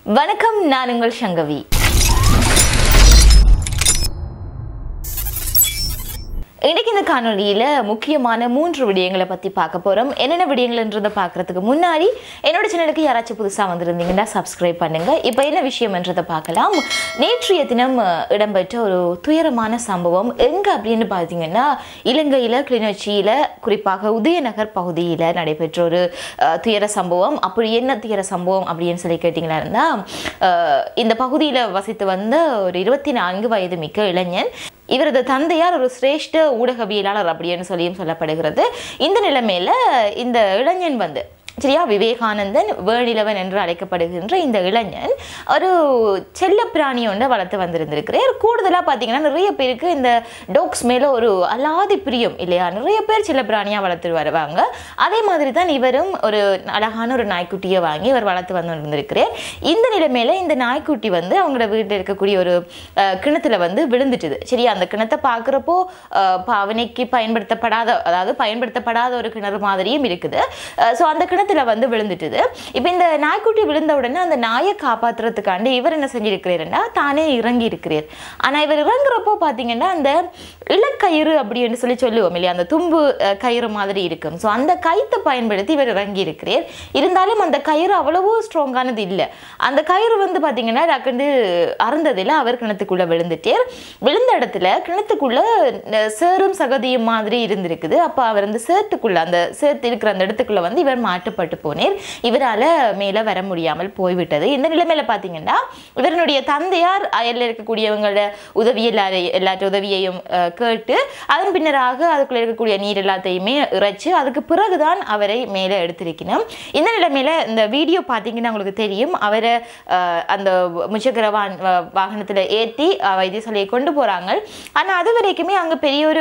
வணக்கம், நான் உங்கள் சங்கவி. இன்னைக்கு இந்த காணொலியில முக்கியமான 3 விடயங்களை பத்தி பார்க்க போறோம். என்னென்ன விடயங்கள்ன்றதை பார்க்கறதுக்கு முன்னாடி என்னோட சேனலுக்கு யாராச்சும் புதுசா வந்திருந்தீங்கன்னா சப்ஸ்கிரைப் பண்ணுங்க. இப்போ என்ன விஷயம்ன்றதை பார்க்கலாம். நேற்றைய தினம் இடம்பெற்ற ஒரு துயரமான சம்பவம் எங்க அப்படின்னு பார்த்தீங்கன்னா, இலங்கையில கிளிநொச்சியில குறிப்பாக உதயநகர் பகுதியில் நடைபெற்ற ஒரு துயர சம்பவம். அப்படி என்ன துயர சம்பவம் அப்படின்னு சொல்லி கேட்டீங்கன்னா, இந்த பகுதியில் வசித்து வந்த ஒரு 24 வயது மிக்க இளைஞன், இவரது தந்தையார் ஒரு சிரேஷ்ட ஊடகவியலாளர் அப்படின்னு சொல்லியும் சொல்லப்படுகிறது. இந்த நிலைமையில இந்த இளைஞன் சரியா விவேகானந்தன் வேணிலவன் என்று அழைக்கப்படுகின்ற இந்த இளைஞன் ஒரு செல்ல பிராணி ஒன்றை வளர்த்து வந்திருந்திருக்கிறார். கூடுதலாக பார்த்தீங்கன்னா நிறைய பேருக்கு இந்த டாக்ஸ் மேலே ஒரு அலாதி பிரியம் இல்லையா, நிறைய பேர் செல்ல பிராணியாக வளர்த்து வருவாங்க. அதே மாதிரி தான் இவரும் ஒரு அழகான ஒரு நாய்க்குட்டியை வாங்கி இவர் வளர்த்து வந்திருந்திருக்கிறார். இந்த நிலைமையில இந்த நாய்க்குட்டி அவங்களோட வீட்டில் இருக்கக்கூடிய ஒரு கிணத்துல விழுந்துட்டுது. சரியா, அந்த கிணத்தை பார்க்குறப்போ பாவனைக்கு பயன்படுத்தப்படாத ஒரு கிணறு மாதிரியும் இருக்குது. ஸோ அந்த கிணத்துல விழுந்துட்டுது. இப்போ இந்த நாய்க்குட்டி விழுந்த உடனே அந்த நாயை காப்பாற்றுறதுக்காண்டி இவர் என்ன செஞ்சிருக்கிறாருன்னா, தானே இறங்கி இருக்கிறார். ஆனால் இவர் இறங்குறப்போ பார்த்தீங்கன்னா அந்த இலக்கயிறு அப்படின்னு சொல்லுவோம் இல்லையா, அந்த தும்பு கயிறு மாதிரி இருக்கும். ஸோ அந்த கயிற்றை பயன்படுத்தி இவர் இறங்கி இருக்கிறார். இருந்தாலும் அந்த கயிறு அவ்வளவோ ஸ்ட்ராங்கானது இல்லை. அந்த கயிறு பார்த்தீங்கன்னா டக்குண்டு அறந்ததில் அவர் கிணத்துக்குள்ளே விழுந்துட்டார். விழுந்த இடத்துல கிணத்துக்குள்ள சேரும் சகதியும் மாதிரி இருந்திருக்குது. அப்போ அவர் சேத்துக்குள்ள அந்த சேத்து இருக்கிற அந்த இடத்துக்குள்ள இவர் மாட்டுப்பட்டு போனேர். இவரால் மேலே வர முடியாமல் போய்விட்டது. இந்த நிலைமையில பார்த்தீங்கன்னா இவருடைய தந்தையார் அயலில் இருக்கக்கூடியவங்களோட எல்லாற்ற உதவியையும் கேட்டு அதன் பின்னராக அதுக்குள்ள இருக்கக்கூடிய நீர் எல்லாத்தையுமே இறைச்சி அதுக்கு பிறகுதான் அவரை மேலே எடுத்திருக்கணும். இந்த நிலைமையில இந்த வீடியோ பார்த்தீங்கன்னா உங்களுக்கு தெரியும். அவரை அந்த முச்சக்கர வாகனத்தில் ஏற்றி வைத்தியசாலையை கொண்டு போறாங்க. ஆனால் அது வரைக்குமே அங்கே பெரிய ஒரு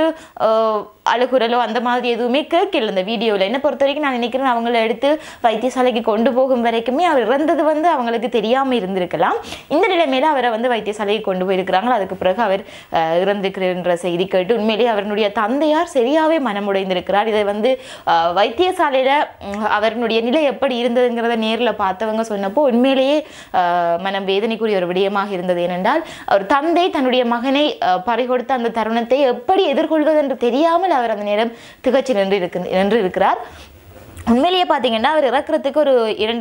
அழுகுறலோ அந்த மாதிரி எதுவுமே கேட்கல இந்த வீடியோவில். என்ன பொறுத்த வரைக்கும் நான் நினைக்கிறேன், அவங்கள எடுத்து வைத்தியசாலைக்கு கொண்டு போகும் வரைக்குமே அவர் இறந்தது அவங்களுக்கு தெரியாமல் இருந்திருக்கலாம். இந்த நிலைமையில அவரை வைத்தியசாலைக்கு கொண்டு போயிருக்கிறாங்க. அதுக்கு பிறகு அவர் இறந்திருக்கிற செய்தி கேட்டு உண்மையிலேயே அவருடைய தந்தையார் சரியாவே மனமுடைந்திருக்கிறார். இதை வைத்தியசாலையில அவருடைய நிலை எப்படி இருந்ததுங்கிறத நேரில் பார்த்தவங்க சொன்னப்போ உண்மையிலேயே மனம் வேதனைக்குரிய ஒரு விடயமாக இருந்தது. ஏனென்றால் அவர் தந்தை தன்னுடைய மகனை பறிகொடுத்த அந்த தருணத்தை எப்படி எதிர்கொள்வது என்று தெரியாமல் அவர் அந்த நேரம் திகச்சு நின்று இருக்கிறார். உண்மையிலேயே பார்த்தீங்கன்னா அவர் இறக்குறதுக்கு ஒரு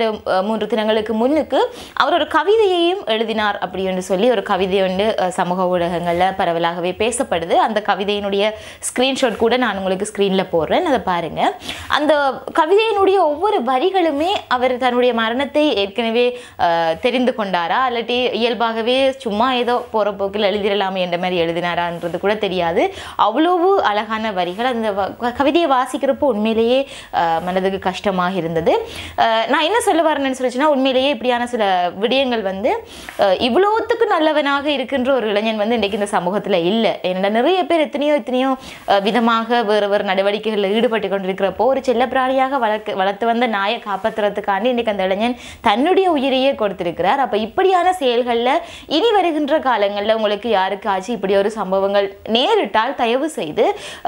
2-3 தினங்களுக்கு முன்னுக்கு அவர் ஒரு கவிதையையும் எழுதினார் அப்படின்னு சொல்லி ஒரு கவிதை சமூக ஊடகங்களில் பரவலாகவே பேசப்படுது. அந்த கவிதையினுடைய ஸ்க்ரீன்ஷாட் கூட நான் உங்களுக்கு ஸ்க்ரீனில் போடுறேன், அதை பாருங்க. அந்த கவிதையினுடைய ஒவ்வொரு வரிகளுமே அவர் தன்னுடைய மரணத்தை ஏற்கனவே தெரிந்து கொண்டாரா இல்லாட்டி இயல்பாகவே சும்மா ஏதோ போகிற போக்கில் எழுதிடலாமே என்ற மாதிரி எழுதினாரான்றது கூட தெரியாது. அவ்வளவு அழகான வரிகள். அந்த கவிதையை வாசிக்கிறப்போ உண்மையிலேயே மனதுக்கு கஷ்டமாக இருந்தது. நான் என்ன சொல்ல வரேன்னு சொல்லிச்சுன்னா, உண்மையிலேயே இப்படியான சில விடயங்கள் இவ்வளோத்துக்கு நல்லவனாக இருக்கின்ற ஒரு இளைஞன் இன்றைக்கு இந்த சமூகத்தில் இல்லை. ஏன்னா நிறைய பேர் எத்தனையோ விதமாக வேறு நடவடிக்கைகளில் ஈடுபட்டு கொண்டிருக்கிறப்போ ஒரு செல்ல பிராணியாக வளர்த்து வந்த நாயை காப்பாற்றுறதுக்காண்டி இன்றைக்கு அந்த இளைஞன் தன்னுடைய உயிரையே கொடுத்திருக்கிறார். அப்போ இப்படியான செயல்களில் இனி வருகின்ற காலங்களில் உங்களுக்கு யாருக்காச்சும் இப்படி ஒரு சம்பவங்கள் நேரிட்டால் தயவு செய்து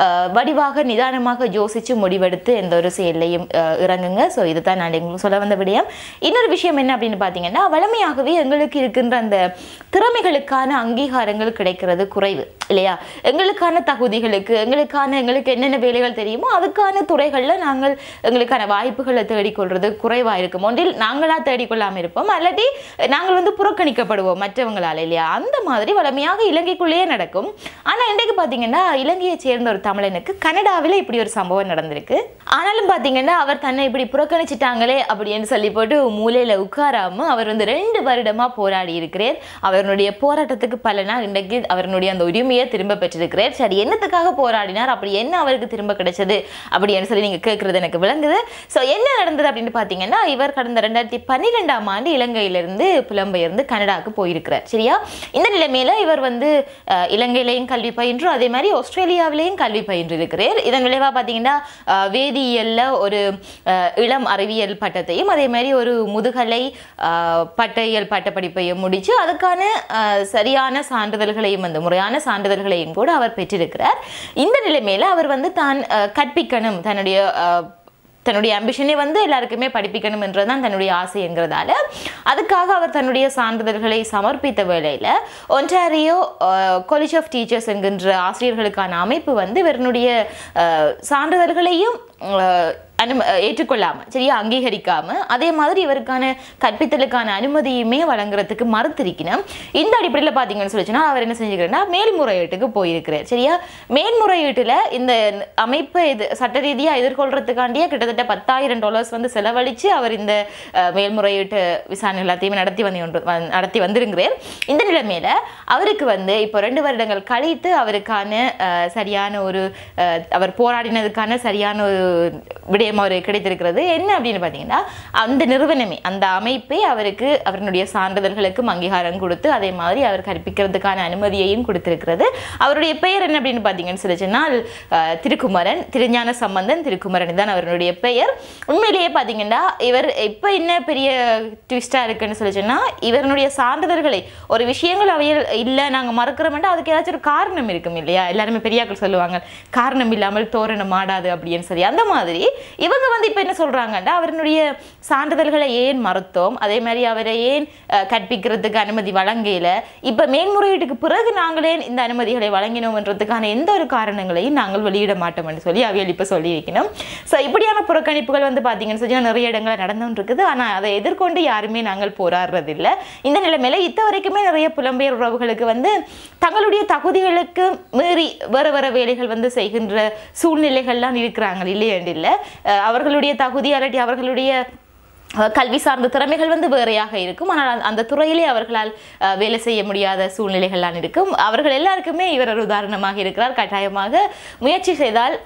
வடிவாக நிதானமாக யோசித்து முடிவெடுத்து எந்த ஒரு செயலையும் இறங்குங்க. ஸோ இதுதான் நான் எங்களுக்கு சொல்ல வந்த விடயம். இன்னொரு விஷயம் என்ன அப்படின்னு பார்த்தீங்கன்னா, வளமையாகவே எங்களுக்கு இருக்கின்ற அந்த திறமைகளுக்கான அங்கீகாரங்கள் கிடைக்கிறது குறைவு இல்லையா. எங்களுக்கான தகுதிகளுக்கு எங்களுக்கு என்னென்ன வேலைகள் தெரியுமோ அதுக்கான துறைகளில் நாங்கள் எங்களுக்கான வாய்ப்புகளை தேடிக்கொள்வது குறைவாக இருக்கும். ஒன்றில் நாங்களாக தேடிக்கொள்ளாமல் இருப்போம், அல்லது நாங்கள் புறக்கணிக்கப்படுவோம் மற்றவங்களால் இல்லையா. அந்த மாதிரி வளமையாக இலங்கைக்குள்ளேயே நடக்கும். ஆனால் இன்றைக்கு பார்த்தீங்கன்னா இலங்கையை சேர்ந்த ஒரு தமிழனுக்கு கனடாவில் இப்படி ஒரு சம்பவம் நடந்திருக்கு. ஆனாலும் பார்த்தீங்கன்னா அவர் தன்னை இப்படி புறக்கணிச்சிட்டாங்களே அப்படின்னு சொல்லி போட்டு மூலையில் உட்காராமல் அவர் 2 வருடமாக போராடி இருக்கிறார். அவருடைய போராட்டத்துக்கு பலனா இன்றைக்கு அவருடைய அந்த உரிமையை திரும்ப பெற்றிருக்கிறார். சரி, என்னத்துக்காக போராடினார், அப்படி என்ன அவருக்கு திரும்ப கிடைச்சது அப்படின்னு சொல்லி நீங்கள் கேட்குறது எனக்கு விளங்குது. ஸோ என்ன நடந்தது அப்படின்னு பார்த்தீங்கன்னா, இவர் கடந்த 2012ஆம் ஆண்டு இலங்கையிலிருந்து புலம்பெயர்ந்து கனடாவுக்கு போயிருக்கிறார். சரியா, இந்த நிலைமையில இவர் இலங்கையிலையும் கல்வி பயின்று அதே மாதிரி ஆஸ்திரேலியாவிலையும் கல்வி பயின்று இருக்கிறார். இதன் விளைவாக பார்த்தீங்கன்னா வேதியியல்ல ஒரு இளம் அறிவியல் பட்டத்தையும் அதே மாதிரி ஒரு முதுகலை பட்டையியல் பட்டப்படிப்பையும் முடித்து அதுக்கான சரியான சான்றிதழ்களையும் முறையான சான்றிதழ்களையும் கூட அவர் பெற்றிருக்கிறார். இந்த நிலைமையில அவர் தான் கற்பிக்கணும், தன்னுடைய தன்னுடைய அம்பிஷனே வந்து எல்லாருக்குமே படிப்பிக்கணும் என்றுதான் தன்னுடைய ஆசைங்கிறதால அதுக்காக அவர் தன்னுடைய சான்றிதழ்களை சமர்ப்பித்த வேளையில் ஒன்டாரியோ காலேஜ் ஆஃப் டீச்சர்ஸ் என்கின்ற ஆசிரியர்களுக்கான அமைப்பு வந்து இவருடைய சான்றிதழ்களையும் ஏற்றுக்கொள்ளாம சரியா அங்கீகரிக்காம அதே மாதிரி இவருக்கான கற்பித்தலுக்கான அனுமதியுமே வழங்குறதுக்கு மறுத்திருக்கணும். இந்த அடிப்படையில் பார்த்தீங்கன்னு சொல்லிச்சுன்னா அவர் என்ன செஞ்சுக்கிறேன்னா மேல்முறையீட்டுக்கு போயிருக்கிறார். சரியா மேல்முறையீட்டில் இந்த அமைப்பை சட்ட ரீதியாக எதிர்கொள்றதுக்காண்டியே கிட்டத்தட்ட $10,000 வந்து செலவழித்து அவர் இந்த மேல்முறையீட்டு விசாரணை எல்லாத்தையுமே நடத்தி வந்திருக்கிறார். இந்த நிலைமையில அவருக்கு வந்து இப்போ 2 வருடங்கள் கழித்து அவருக்கான சரியான ஒரு அவர் போராடினதுக்கான சரியான ஒரு விடயம் அவருக்கு கிடைத்திருக்கிறது. என்ன அப்படின்னு பார்த்தீங்கன்னா அந்த நிறுவனமே அந்த அமைப்பே அவருக்கு அவருடைய சான்றிதழ்களுக்கும் அங்கீகாரம் கொடுத்து அதே மாதிரி அவர் கற்பிக்கிறதுக்கான அனுமதியையும் கொடுத்திருக்கிறது. அவருடைய பெயர் என்ன அப்படின்னு பார்த்தீங்கன்னு சொல்லிச்சுன்னா திருக்குமரன், திருஞான சம்பந்தன் திருக்குமரன் தான் அவருடைய பெயர். உண்மையிலேயே பார்த்தீங்கன்னா இவர் இப்போ என்ன பெரிய ட்விஸ்டா இருக்குன்னு சொல்லிச்சுன்னா இவருடைய சான்றிதழ்களை ஒரு விஷயங்கள் அவையில் இல்லை நாங்கள் மறக்கிறோம்னா அதுக்கு ஏதாச்சும் ஒரு காரணம் இருக்கும் இல்லையா? எல்லாருமே பெரியாக்கள் சொல்லுவாங்க காரணம் இல்லாமல் தோரணம் ஆடாது அப்படின்னு சொல்லி. அந்த மாதிரி இவங்க வந்து இப்போ என்ன சொல்றாங்கன்னா அவருடைய சான்றிதழ்களை ஏன் மறுத்தோம், அதே மாதிரி அவரை ஏன் கற்பிக்கிறதுக்கு அனுமதி வழங்கல, இப்போ மேல்முறையீட்டுக்கு பிறகு நாங்களே இந்த அனுமதிகளை வழங்கினோம்ன்றதுக்கான எந்த ஒரு காரணங்களையும் நாங்கள் வெளியிட மாட்டோம் என்று சொல்லி அவையில் இப்போ சொல்லி வைக்கணும். ஸோ இப்படியான புறக்கணிப்புகள் வந்து பார்த்தீங்கன்னு சொல்லி நிறைய இடங்களில் நடந்துட்டு இருக்குது. ஆனால் அதை எதிர்கொண்டு யாருமே நாங்கள் போராடுறதில்லை. இந்த நிலைமையில இத்த வரைக்குமே நிறைய புலம்பெயர் உறவுகளுக்கு வந்து தங்களுடைய தகுதிகளுக்கு மீறி வேறு வேறு வேலைகள் வந்து செய்கின்ற சூழ்நிலைகள்லாம் இருக்கிறாங்க இல்லையென்று இல்லை. அவர்களுடைய தகுதி அல்லாட்டி அவர்களுடைய கல்வி சார்ந்த திறமைகள் வந்து வேறையாக இருக்கும். ஆனால் அந்த துறையிலே அவர்களால் வேலை செய்ய முடியாத சூழ்நிலைகள்லாம் இருக்கும். அவர்கள் எல்லாருக்குமே இவர் ஒரு உதாரணமாக இருக்கிறார். கட்டாயமாக முயற்சி செய்தால்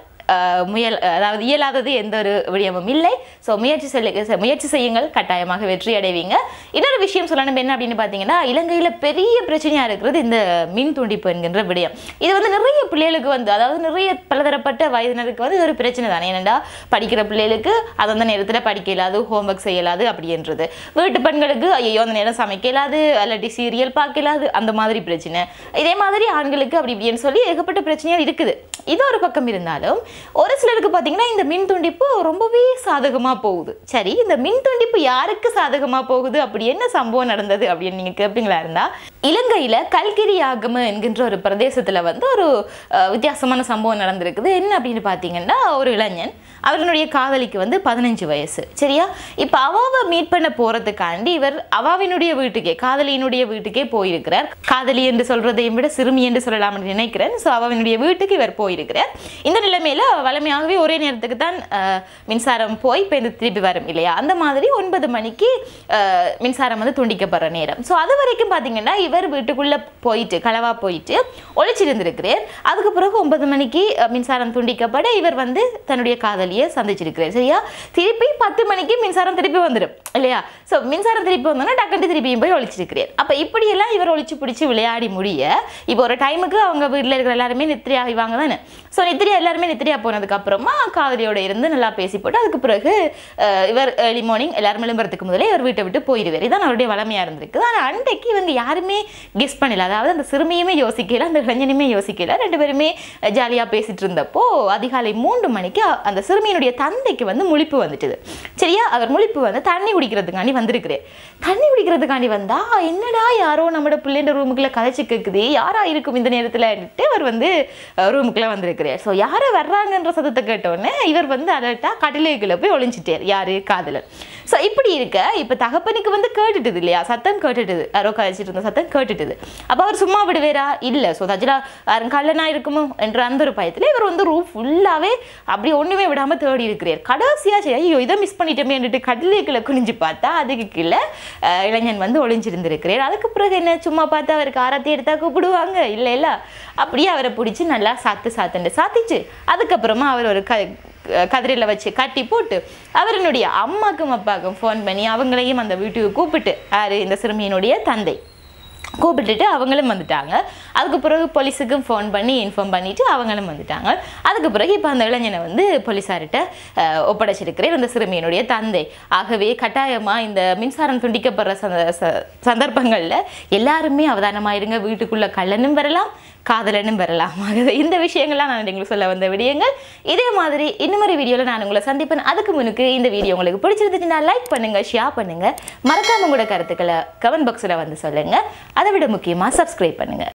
அதாவது இயலாதது எந்த ஒரு விடயமும் இல்லை. ஸோ முயற்சி செய்யுங்கள், கட்டாயமாக வெற்றி அடைவீங்க. இன்னொரு விஷயம் சொல்லணும் என்ன அப்படின்னு பார்த்தீங்கன்னா இலங்கையில் பெரிய பிரச்சனையாக இருக்கிறது இந்த மின் துண்டிப்பு என்கின்ற விடயம். இது வந்து நிறைய பிள்ளைகளுக்கு வந்து அதாவது நிறைய பலதரப்பட்ட வயதினருக்கு வந்து ஒரு பிரச்சனை தானே. ஏனெண்டா படிக்கிற பிள்ளைகளுக்கு அது அந்த நேரத்தில் படிக்க இயலாது, ஹோம்ஒர்க் செய்யலாது அப்படின்றது. வீட்டு பெண்களுக்கு ஐயோ அந்த நேரம் சமைக்க இயலாது அல்லாட்டி சீரியல் பார்க்க இயலாது அந்த மாதிரி பிரச்சனை. இதே மாதிரி ஆண்களுக்கு அப்படி இப்படின்னு சொல்லி ஏகப்பட்ட பிரச்சனைகள் இருக்குது. இது ஒரு பக்கம் இருந்தாலும் ஒரு சிலருக்கு பார்த்தீங்கன்னா இந்த மின் துண்டிப்பு ரொம்பவே சாதகமாக போகுது. சரி, இந்த மின் துண்டிப்பு யாருக்கு சாதகமாக போகுது, அப்படி என்ன சம்பவம் நடந்தது அப்படின்னு நீங்கள் கேட்பீங்களா இருந்தால் இலங்கையில் கல்கிரி ஆகம என்கின்ற ஒரு பிரதேசத்தில் வந்து ஒரு வித்தியாசமான சம்பவம் நடந்திருக்குது. என்ன அப்படின்னு பார்த்தீங்கன்னா ஒரு இளைஞன் அவர்களுடைய காதலிக்கு வந்து 15 வயசு. சரியா, இப்போ அவாவை மீட் பண்ண போகிறதுக்காண்டி இவர் அவாவினுடைய வீட்டுக்கே காதலியினுடைய வீட்டுக்கே போயிருக்கிறார். காதலி என்று சொல்றதையும் விட சிறுமி என்று சொல்லலாம் என்று நினைக்கிறேன். ஸோ அவாவினுடைய வீட்டுக்கு இவர் போயிருக்கிறார். இந்த நிலைமையில வளமையாகவே ஒரே நேரத்துக்கு தான் மின்சாரம் போய் இப்போ திருப்பி வரும் இல்லையா? அந்த மாதிரி 9 மணிக்கு மின்சாரம் வந்து துண்டிக்கப்படுற நேரம். ஸோ அது வரைக்கும் பார்த்தீங்கன்னா இவர் வீட்டுக்குள்ளே போயிட்டு களவா போயிட்டு ஒழிச்சிருந்திருக்கிறார். அதுக்கு பிறகு 9 மணிக்கு மின்சாரம் துண்டிக்கப்பட இவர் வந்து தன்னுடைய காதலியை சந்திச்சிருக்கிறார். சரியா, திருப்பி 10 மணிக்கு மின்சாரம் திருப்பி வந்துடும் இல்லையா? ஸோ மின்சாரம் திருப்பி வந்தோன்னா டக்குனு திருப்பியும் போய் ஒழிச்சிருக்கிறார். அப்போ இப்படியெல்லாம் இவர் ஒழிச்சு பிடிச்சி விளையாடி முடிய இப்போ ஒரு டைமுக்கு அவங்க வீட்டில் இருக்கிற எல்லாருமே நித்திரை ஆகிவாங்க தானே. ஸோ நித்திரியா எல்லாருமே நித்திரியா போனதுக்கு அப்புறமா காதலியோட இருந்து நல்லா பேசி போட்டு அதுக்கு பிறகு இவர் ஏர்லி மார்னிங் எல்லாரும் எழும்புறதுக்கு முதலே இவர் வீட்டை விட்டு போயிடுவார். இதான் அவருடைய வளமையாக இருந்திருக்கு. ஆனால் அன்றைக்கு இவங்க யாருமே கெஸ் பண்ணல. அதாவது அந்த சிறுமியுமே யோசிக்கல, அந்த இளைஞனுமே யோசிக்கல. 2 பேருமே ஜாலியாக பேசிட்டு இருந்தப்போ அதிகாலை 3 மணிக்கு அந்த சிறுமியினுடைய தந்தைக்கு வந்து முழிப்பு வந்துட்டுது. சரியா, அவர் முழிப்பு வந்து தண்ணி குடிக்கிறதுக்காண்டி வந்திருக்கிறேன். தண்ணி குடிக்கிறதுக்காண்டி வந்தா என்னடா யாரோ நம்மளோட பிள்ளைன்ற ரூமுக்குள்ள கதைச்சு கேட்குது, யாரா இருக்கும் இந்த நேரத்தில் அவர் வந்து ரூமுக்குள்ள வந்திருக்கிறார். ஸோ யாரை வர்றாங்கன்ற சத்தத்தை கேட்டோடனே இவர் வந்து அலர்ட்டா கட்டிலுக்குள்ள போய் ஒளிஞ்சிட்டார். யாரு? காதலர். ஸோ இப்படி இருக்க இப்போ தகப்பனுக்கு வந்து கேட்டுட்டுது இல்லையா, சத்தம் கேட்டுட்டுது, யாரோ கதைச்சிட்டு இருந்த சத்தம் கேட்டுட்டுது. அப்போ அவர் சும்மா விடுவேரா? இல்லை. ஸோ தஜ்ரா கல்லனா இருக்குமோ என்ற அந்த ஒரு பயத்தில் இவர் வந்து ரூம் ஃபுல்லாகவே அப்படி ஒன்றுமே விடாமல் தேடி இருக்கிறார். கடைசியாக சரி ஐயோ இதை மிஸ் பண்ணிட்டோமேன்ட்டு கட்டிலுக்குள்ள குனிஞ்சு பார்த்தா அதுக்கு கீழே இளைஞன் வந்து ஒளிஞ்சிருந்திருக்கிறார். அதுக்கு பிறகு என்ன சும்மா பார்த்தா அவருக்கு ஆராத்தி எடுத்தா கூப்பிடுவாங்க இல்லை இல்லை, அப்படியே அவரை பிடிச்சி நல்லா சாத்திச்சு அதுக்கப்புறமா அவர் ஒரு கதிரையில் வச்சு கட்டி போட்டு அவருடைய அம்மாக்கும் அப்பாவுக்கும் ஃபோன் பண்ணி அவங்களையும் அந்த வீட்டுக்கு கூப்பிட்டு யாரு இந்த சிறுமியினுடைய தந்தை கூப்பிட்டுட்டு அவங்களும் வந்துட்டாங்க. அதுக்கு பிறகு போலீஸுக்கும் ஃபோன் பண்ணி இன்ஃபார்ம் பண்ணிவிட்டு அவங்களும் வந்துட்டாங்க. அதுக்கு பிறகு இப்போ அந்த இளைஞனை வந்து போலீஸார்கிட்ட ஒப்படைச்சிருக்கிறேன் அந்த சிறுமியினுடைய தந்தை. ஆகவே கட்டாயமாக இந்த மின்சாரம் துண்டிக்கப்படுற சந்தர்ப்பங்களில் எல்லாருமே அவதானமாக இருங்க. வீட்டுக்குள்ளே கள்ளனும் வரலாம், காதலனும் வரலாம். இந்த விஷயங்கள்லாம் நான் உங்களுக்கு சொல்ல வந்த விடயங்கள். இதே மாதிரி இன்னொரு வீடியோவில் நான் உங்களை சந்திப்பேன். அதுக்கு முன்னுக்கு இந்த வீடியோ உங்களுக்கு பிடிச்சிருந்துச்சுன்னா லைக் பண்ணுங்கள், ஷேர் பண்ணுங்கள், மறக்காம உங்களோட கருத்துக்களை கமெண்ட் பாக்ஸில் வந்து சொல்லுங்கள். அதை விட முக்கியமாக சப்ஸ்கிரைப் பண்ணுங்கள்.